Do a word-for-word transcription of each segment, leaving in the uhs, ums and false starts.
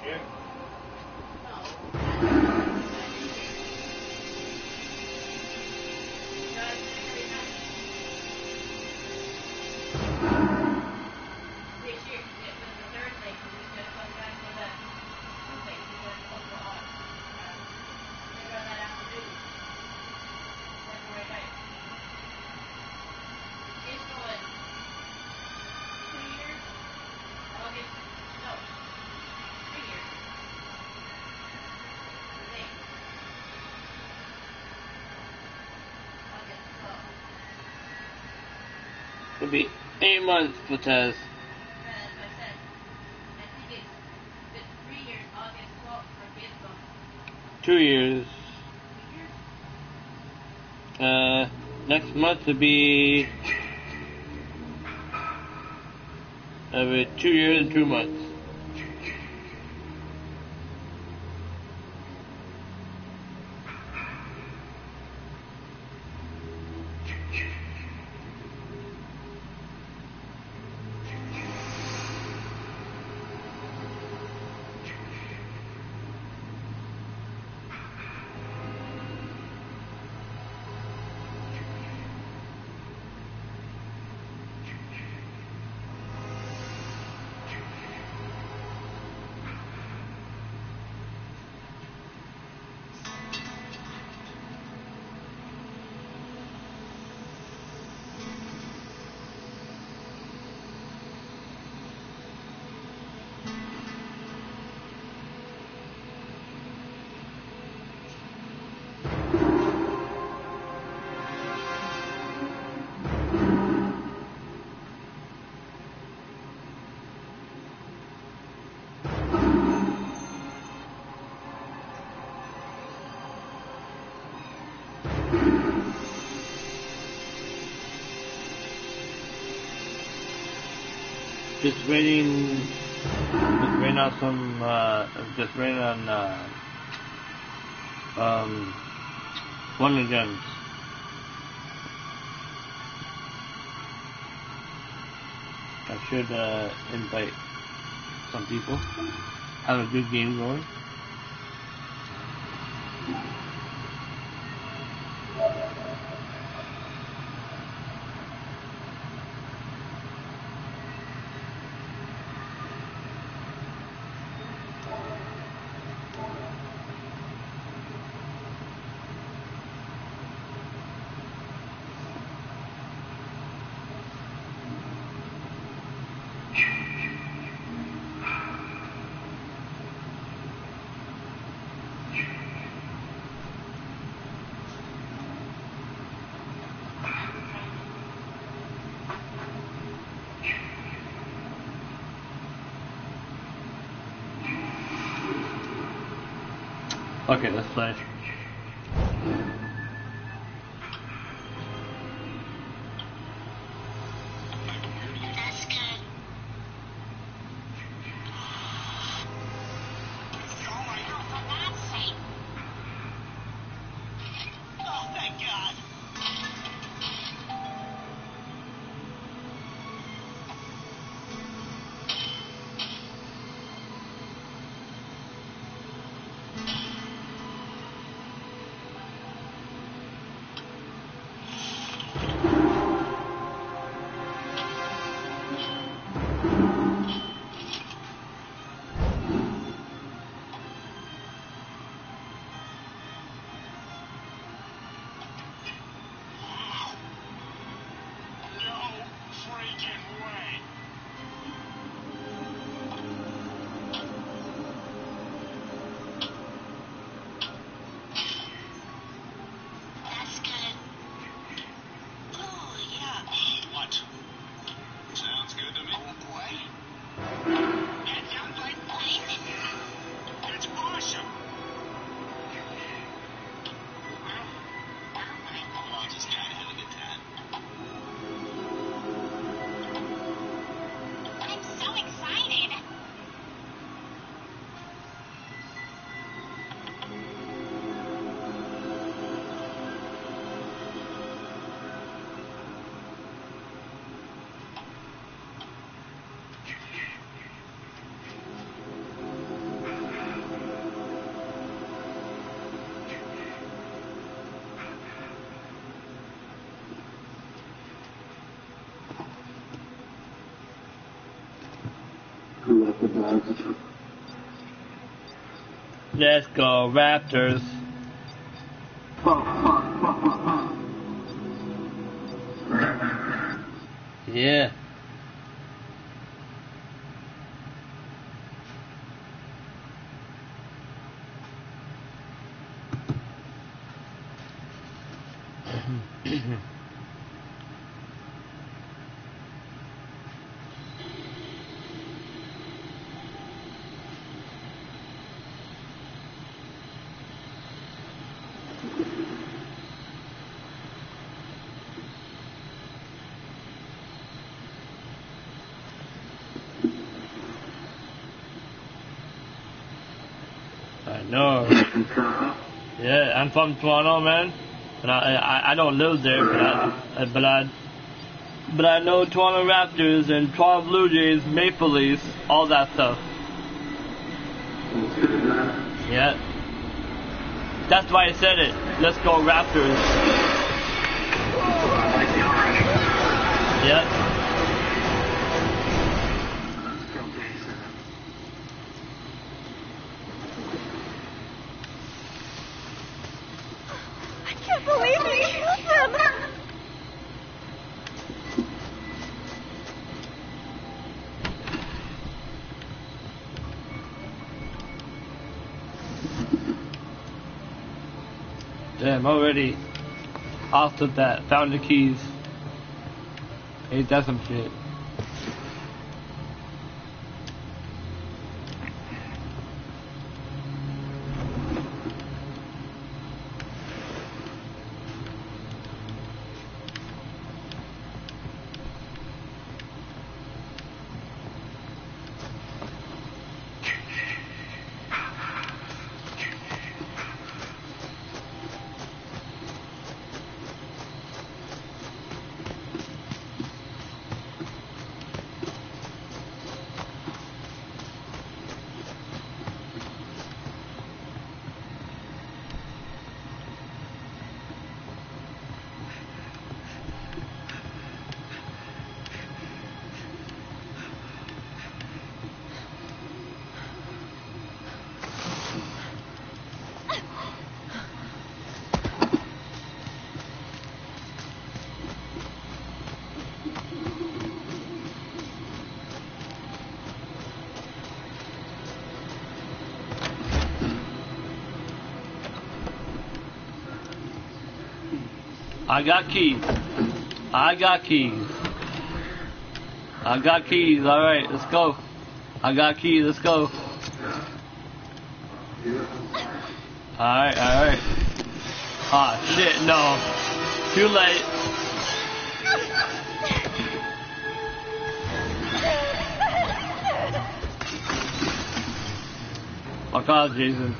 Yeah. It'll be eight months for Taz. Two years. Uh, next month will be it'll be two years and two months. Just waiting, just waiting on some, uh, just waiting on, uh, um, Wonder Gems. I should, uh, invite some people. Have a good game going. Okay, let's play. Let's go, Raptors. Yeah. I know. Yeah, I'm from Toronto, man. And I, I, I don't live there, but I, but I, but I know Toronto Raptors and Toronto Blue Jays, Maple Leafs, all that stuff. Yeah. That's why I said it. Let's go Raptors. Yeah. I can't believe he killed them. Damn, already off to that. Found the keys. Ain't that some shit? I got keys. I got keys. I got keys. All right, let's go. I got keys. Let's go. All right, all right. Ah, shit, no. Too late. Fuck off, Jason.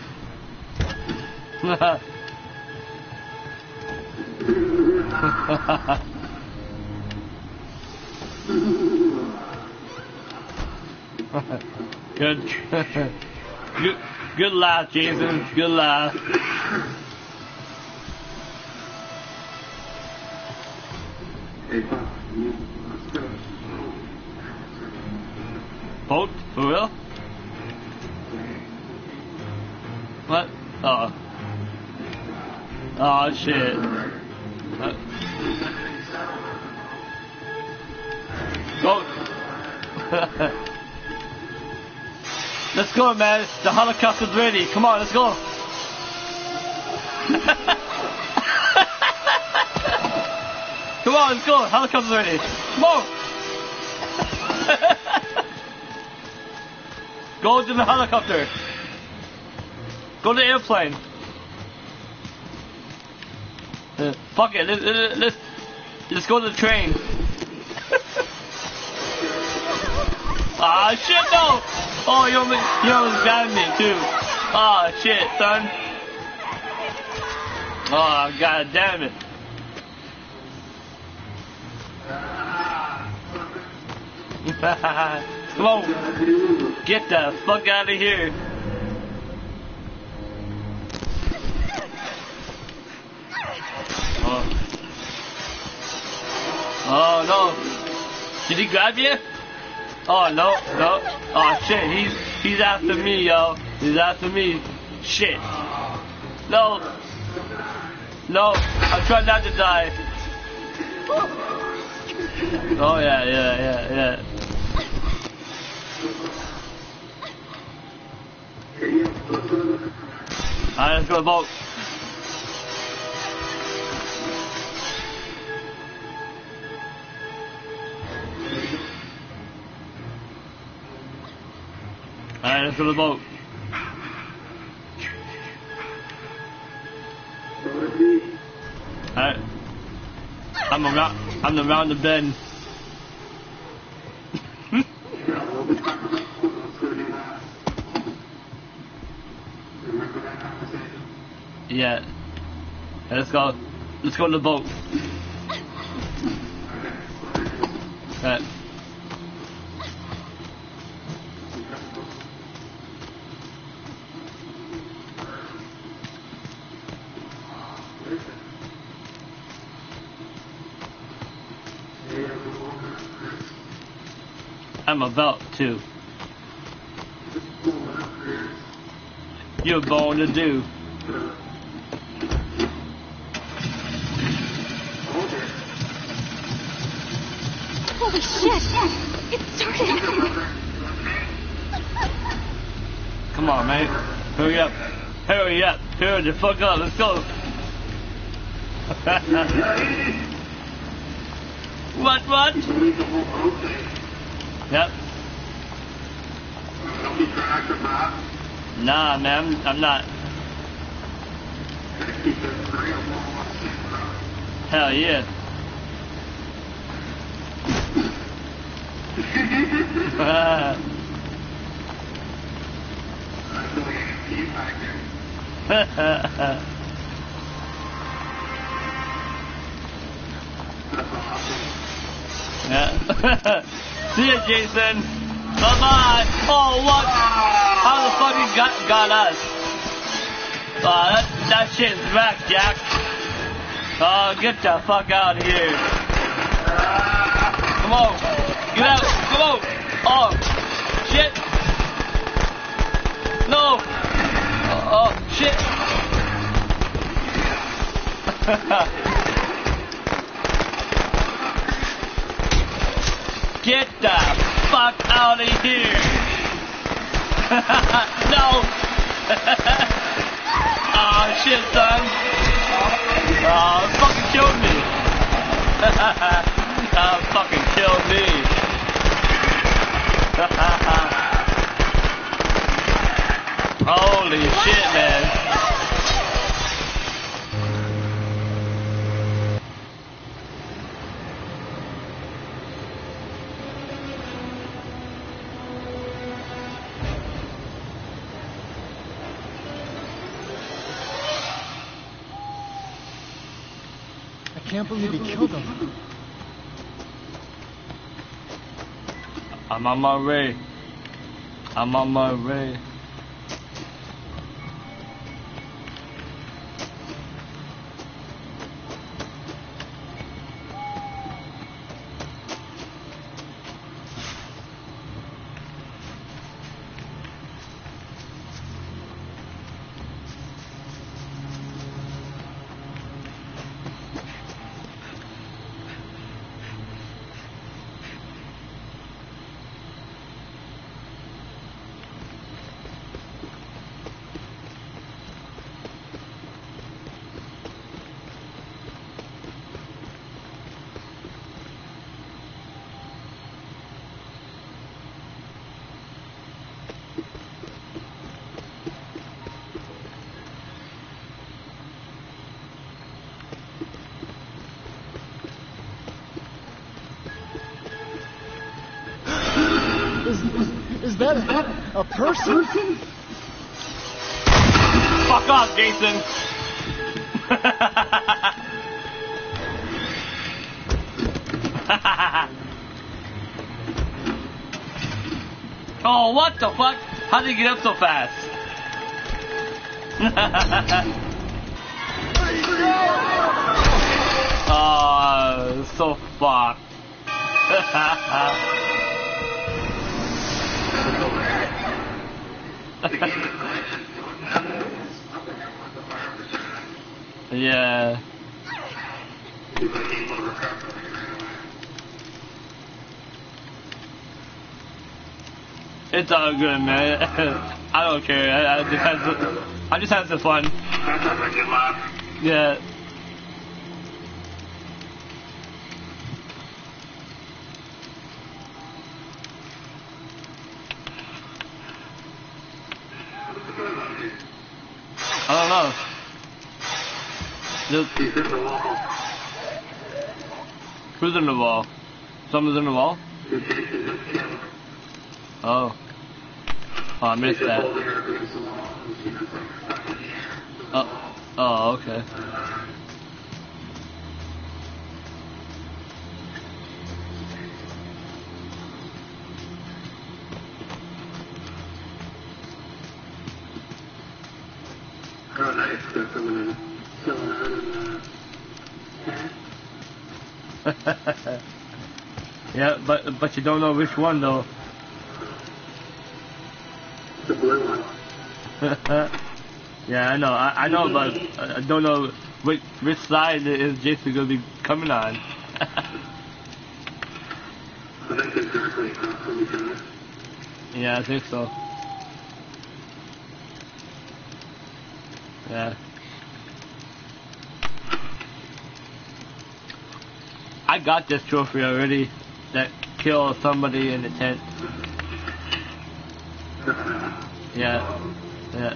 Good. good. Good laugh, Jason. Good laugh. Boat? For real? What? Oh. Oh shit. Uh. Go. Let's go, man. The helicopter's ready. Come on, let's go. Come on, let's go. Helicopter's ready. Come on. Go to the helicopter. Go to the airplane. Uh, fuck it. Let's, let's let's go to the train. Ah shit, no. Oh, you almost, you almost got me too. Oh shit, son. Oh god damn it. Come on, get the fuck out of here. Oh. Oh no. Did he grab you? Oh, no, no. Oh, shit, he's, he's after me, yo. He's after me. Shit. No. No, I'm trying not to die. Oh, yeah, yeah, yeah, yeah. Alright, let's go to the boat. Alright, let's go to the boat. Alright. I'm around, I'm around the bend. Yeah. Let's go. Let's go to the boat. Alright. I'm about to. You're born to do. Holy shit! It started! Come on, man. Hurry up. Hurry up. Hurry the fuck up. Let's go. What, what? Yep. Nah, man, I'm not. Hell yeah. Yeah. See ya, Jason. Bye bye. Oh, what? How the fuck you got got us? Oh, that that shit's wrecked, Jack. Oh, get the fuck out of here. Come on, get out. Come on. Oh, shit. No. Oh, oh shit. Get the fuck out of here! No! Oh shit, son! Oh, fucking killed me! Oh, fucking killed me! Holy shit, man! I can't believe he killed him. I'm on my way. I'm on my way. Is, is that a, a person? Fuck off, Jason! Oh, what the fuck? How did he get up so fast? Oh, so fucked. Yeah. It's all good, man. I don't care. I, I just had some, I just had some fun. Yeah. I don't know. Just, who's in the wall? Someone's in the wall? Oh. Oh, I missed that. Oh, oh, okay. Yeah, but but you don't know which one though. The blue one. Yeah, I know. I, I know, but I don't know which which side is Jason gonna be coming on. I think they're directly across from each other. Yeah, I think so. Yeah. I got this trophy already that killed somebody in the tent. Yeah. Yeah.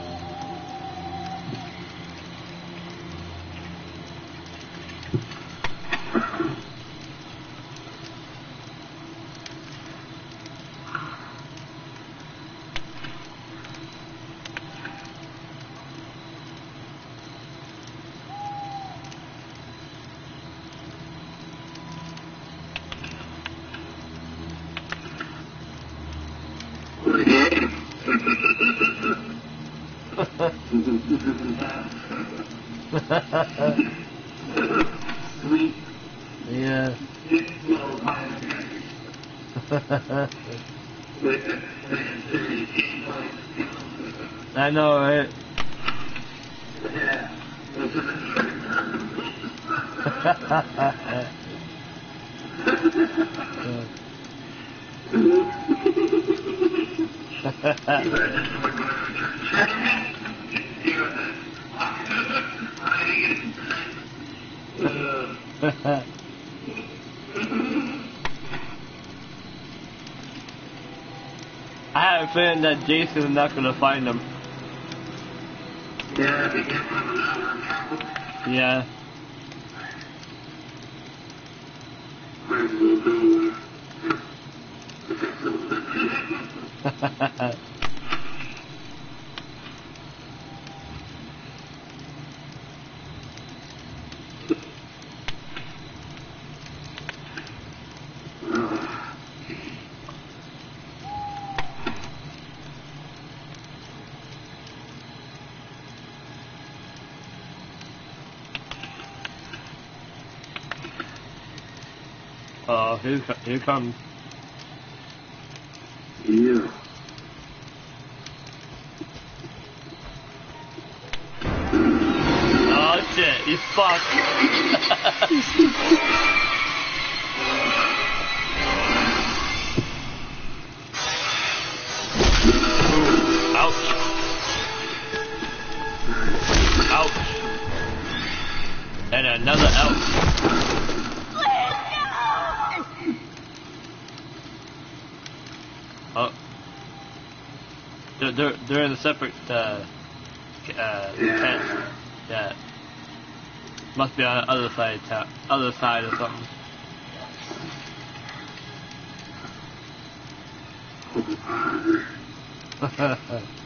Sweet. Yeah. I know, right? I have a feeling that Jason is not gonna find him. Yeah. Oh, here, here comes. Yeah. Oh shit, he's fucked. Ouch. Ouch. And another ouch. Oh. They're, they're, they're in a separate, uh, uh, tent. Yeah. Must be on the other side, ta- other side or something.